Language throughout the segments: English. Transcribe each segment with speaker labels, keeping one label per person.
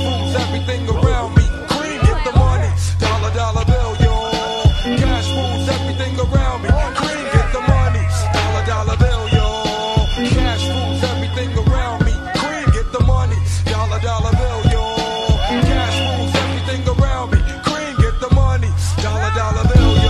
Speaker 1: rules everything around me. Cream, get the money. Dollar, dollar bill, yo. Cash rules everything around me. Cream, get the money. Dollar, dollar bill, yo. Cash rules everything around me. Cream, get the money. Dollar, dollar bill, yo. Cash rules everything around me. Cream, get the money. Dollar, dollar bill, yo.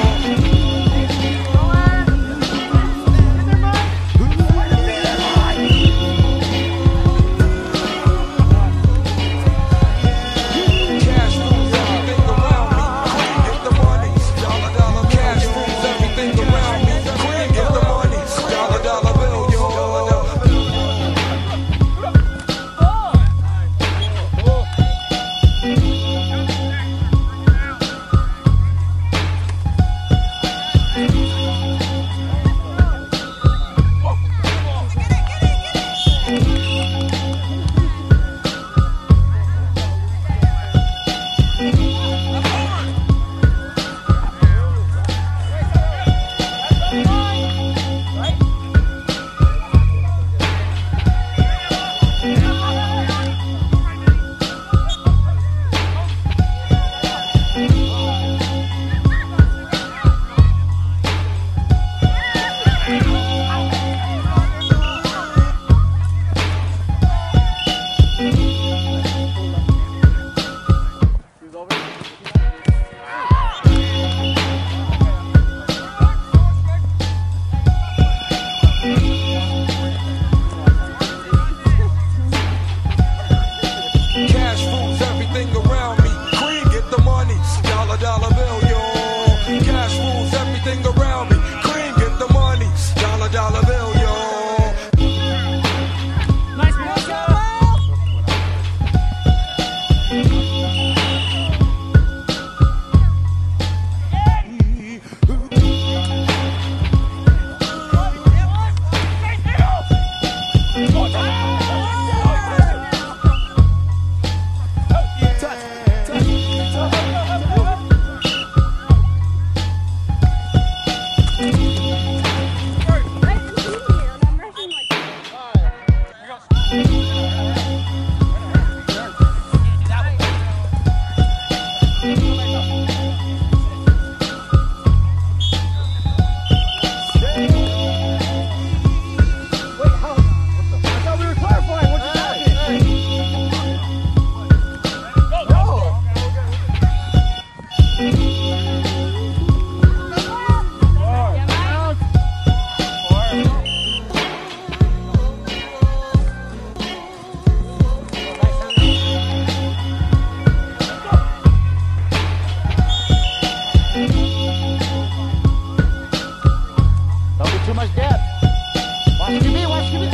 Speaker 2: Too much depth. Watch me, watch me.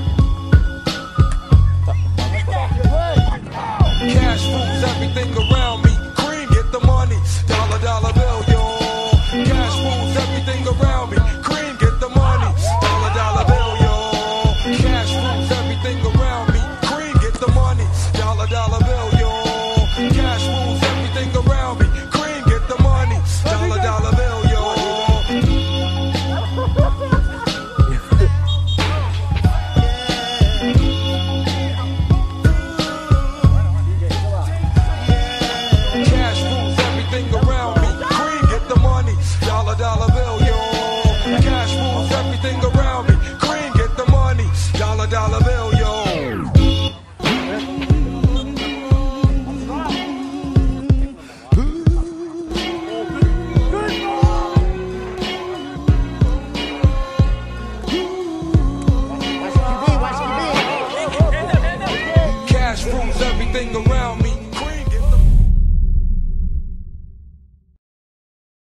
Speaker 1: Cash rules everything around me. Cream, get the money. Dollar, dollar bill, yo. Cash rules everything around me. Cream, get the money. Dollar, dollar bill, yo. Cash rules everything around me. Cream, get the money. Dollar, dollar bill, yo. Cash rules everything around me. Cream, get the money. Dollar, dollar bill, yo. Dollar bill, yo. Cash rules everything around me. Cream, get the money. Dollar, dollar bill, yo. Cash rules everything around me.